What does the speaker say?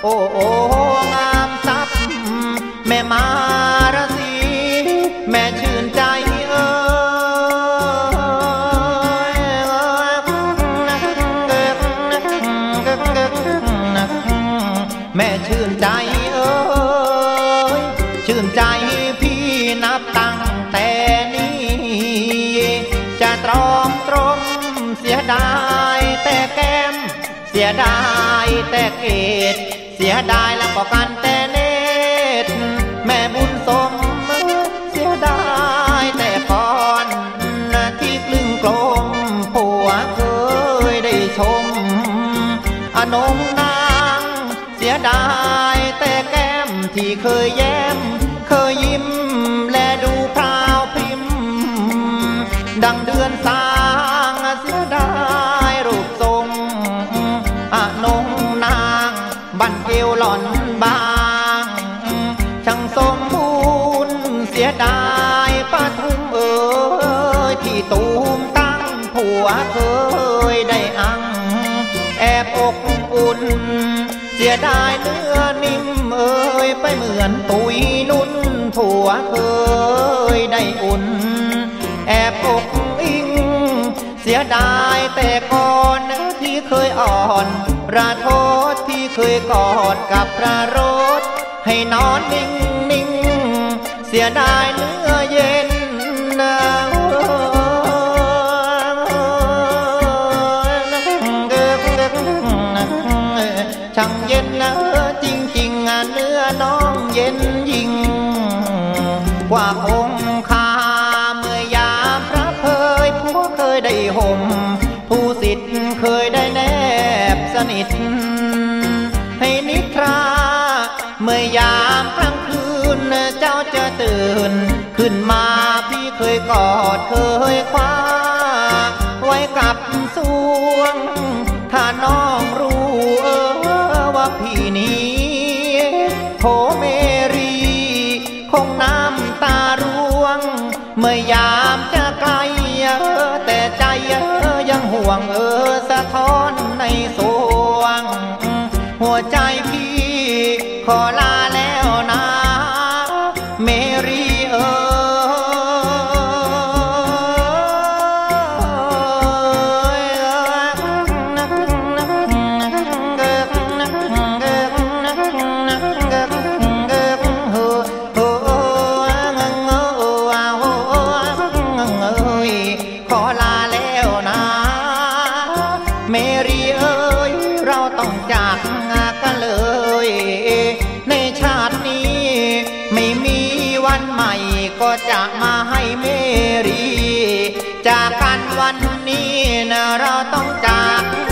โอ้โอ้งามซับแม่มารสีแม่ชื่นใจแม่ชื่นใจชื่นใจพี่นับตั้งแต่นี้จะตรอมตรมเสียดายแต่แก้มเสียดายแต่เกศเสียดายแล้วก็กันแต่เนตรแม่บุญสมเสียดายแต่ก่อนที่กลึงกลมผัวเคยได้ชมอนงนางเสียดายแต่แก้มที่เคยแย้มเคยยิ้มและดูพราวพริมดังเดือนสางเสียดายรูปทรงอนงนางบั้นเอวหล่อนบางช่างสมบูรณ์เสียดายปะทุมที่ตูมตั้งผัวเคยได้อังแอบอกอุ่นเสียดายเนื้อนิ่มไปเหมือนตุยนุ่นผัวเคยได้อุ่นแอบอกอิงเสียดายแต่ก่อนที่เคยอ่อนระโทษที่เคยกอดกับพระรถให้นอนนิ่งนิ่งเสียดายเนื้อเย็นช่างเย็นจริงๆเนื้อน้องเย็นยิ่งกว่าคงคาเมื่อยามพระเคยผัวเคยได้ห่มผู้สิทธิ์เคยได้แนบสนิทให้นิทราเมื่อยามกลางคืนเจ้าจะตื่นขึ้นมาพี่เคยกอดเคยคว้าไว้กับสวงถ้าน้องรู้ว่าพี่นี้โทเมรีคงน้ำตาร่วงเมื่อยามจะไกลแต่ใจยังห่วงสะท้อนในสวงหัวใจพี่ขอลาแล้วนะเมรีขอลาแล้วนะเมรีเราต้องจากกันเลยในชาตินี้ไม่มีวันใหม่ก็จะมาให้เมรีจากกันวันนี้นะเราต้องจาก